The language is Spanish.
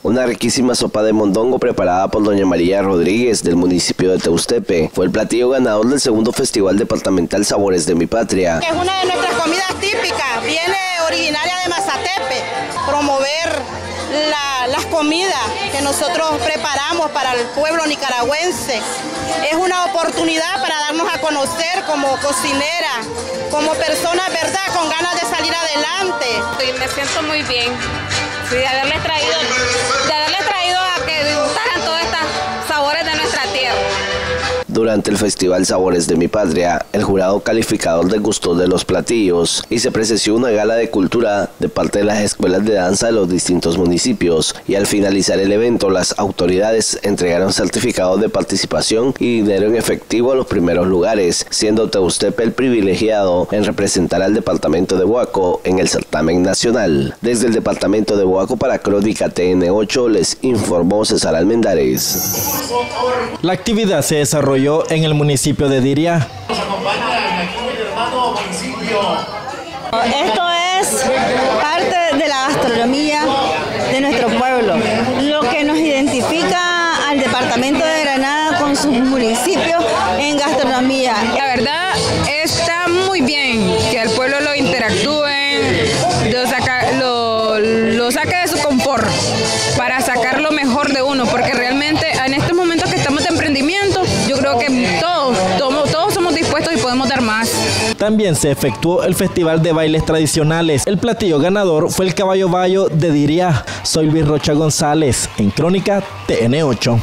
Una riquísima sopa de mondongo preparada por doña María Rodríguez del municipio de Teustepe fue el platillo ganador del segundo Festival Departamental Sabores de mi Patria. Es una de nuestras comidas típicas, viene originaria de Mazatepe, promover las comidas que nosotros preparamos para el pueblo nicaragüense. Es una oportunidad para darnos a conocer como cocinera, como persona, ¿verdad?, con ganas de salir adelante. Me siento muy bien, sí, de haberles traído a que disfrutaran todos estos sabores de nuestra tierra. Durante el Festival Sabores de mi Patria, el jurado calificador degustó de los platillos y se presenció una gala de cultura de parte de las escuelas de danza de los distintos municipios, y al finalizar el evento las autoridades entregaron certificados de participación y dinero en efectivo a los primeros lugares, siendo Teustepe el privilegiado en representar al departamento de Boaco en el certamen nacional. Desde el departamento de Boaco para Crónica TN8 les informó César Almendares. La actividad se desarrolló en el municipio de Diria. Esto es parte de la gastronomía de nuestro pueblo, lo que nos identifica al departamento de Granada con sus municipios en gastronomía. La verdad está muy bien que el pueblo lo interactúe, lo saque de su confort para sacar lo mejor de uno, porque realmente en estos momentos que estamos de emprendimiento, yo creo que todos somos dispuestos y podemos dar más. También se efectuó el Festival de Bailes Tradicionales. El platillo ganador fue el caballo bayo de Diria. Soy Luis Rocha González, en Crónica TN8.